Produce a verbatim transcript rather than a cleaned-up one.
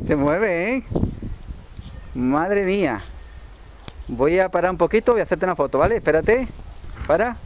Se mueve, ¿eh? Madre mía. Voy a parar un poquito, voy a hacerte una foto, ¿vale? Espérate. Para.